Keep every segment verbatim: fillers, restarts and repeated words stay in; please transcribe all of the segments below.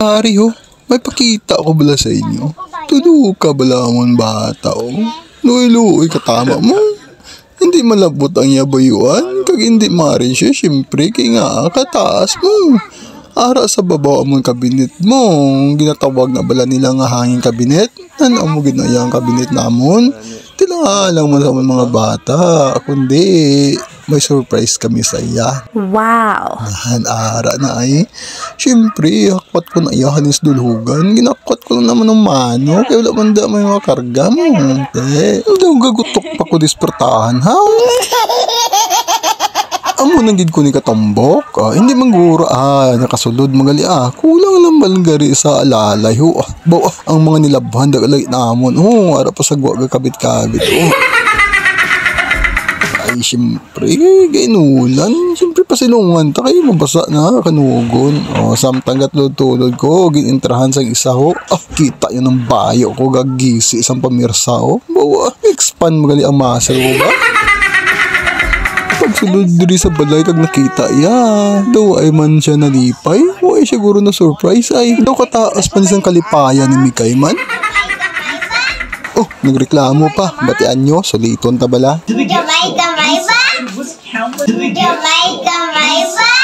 Ari ho, may pakita ko bala sa inyo. Tulo ka bala mon bata o. Luoy-luoy katama mo. Hindi malabot ang yabayuan. Kag hindi marin siya, syempre, kaya nga kataas mo. Ara sa babaw among kabinet mo. Ginatawag na bala nila nga hanging kabinet. Ano mo ginayang kabinet namon? Tila lang mo sa mga bata. Kundi may surprise kami sa iya. Wow! Nahan ara na ay. Siyempre, hakwat ko na iyahan is dulhugan. Ginakwat ko lang naman ng mano. Kaya wala man da may mga karga mo. Eh, hindi ko gagutok pa ko dispertahan, ha? Amo nang gid ko ni katambok. Ah, hindi manggura. Ah, nakasulod magali. Ah, kulang lang balgari sa alalay. Ho, ah, baw, ah, ang mga nilabhan dagalay namon. Oh, ara pa sa gwa kabit-kabit. Oh. Ay, siyempre, gainulan. Siyempre, pasilungan ta kayo, mabasa na, kanugon. O, samtang gatlod-tulod ko, ginintrahan sa isa ho. Ah, kita yun ng bayo ko, gagisi isang pamirsa ho. Bawa, expand magali ang muscle ko ba? Pagsulod diri sa balay, kag nakita, ya, daw ay man siya nalipay. O, ay siguro na surprise, ay, daw kataas pa nisang kalipayan ni Mikay man. Oh, nagreklamo pa. Batian nyo, suliton ta bala. Gamay-gamay ba? Gamay-gamay ba?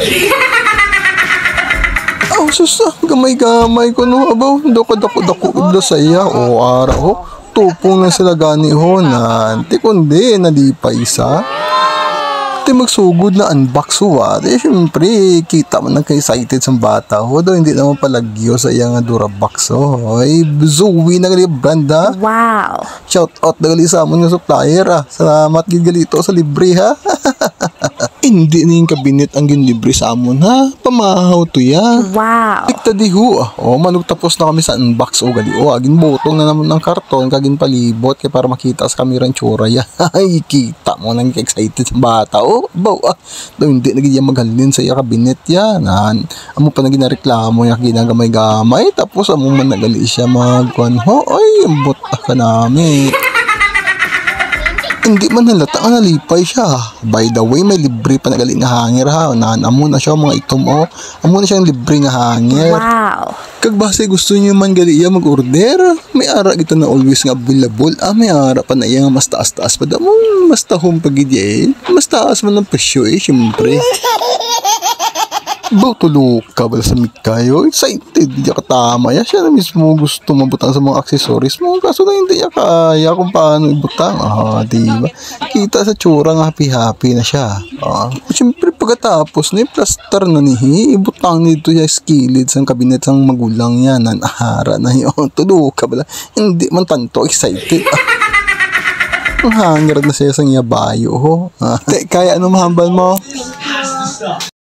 Oh, susa, gamay-gamay ko no. Abaw, dako-dako-dako ibla sa iya. O, ara ho. Tupong na sila gani ho na. Di kundi, nalipay sa. Ito magsugod na unbox ho ah. Di syempre, kita man nagka-excited sa bata ho. Daw hindi naman palagyo sa iya nga Durabox ho. Ay, Zoe na gali brand ha. Wow! Shout out na gali sa amon nga supplier ah. Salamat gid galito sa libre ha. Hindi na yung kabinet ang ginlibre sa amon ha. Pamahaw to ya. Wow! Tikta di ho ah. O, manug tapos na kami sa unbox o gali. O, agin botong na naman ng karton. Kagin palibot kaya para makita sa kamera ang tsura ya. Ay, kita mo nang excited sa bata o. Baw ah. Daw hindi na gid maghalin sa iya kabinet ya. Nan, amo pa na ginareklamo ya ginagamay-gamay. Tapos amo man nagali siya magkuan ho. Ay, ambot ka nami. Hindi man halata nga nalipay siya. By the way, may libre pa nagali nga hanger ha. Nan, amo na siya mga itom o. Amo na siyang libre nga hanger. Wow! Kag base gusto niyo man gali iya mag-order, may ara gito na always nga available. Ah, may ara pa na iya nga mas taas-taas pa damo. Mas tahom pag eh. Mas taas man ang presyo eh, syempre. Baw tulo ka bala sa Mikayo. Excited di ka tama ya. Siya na mismo gusto mabutang sa mga accessories mo. Kaso na hindi ya kaya kung paano ibutang. Ah, diba? Kita sa tsura nga happy-happy na siya. Ah, siyempre pagkatapos ni plaster na nihi, ibutang nito ya skillet sa kabinet sang magulang yan. Nanahara na yun. Tulo ka bala. Hindi man tanto excited. Ah, ang hanger na siya sa yabayo ho. Ah, kaya ano mahambal mo?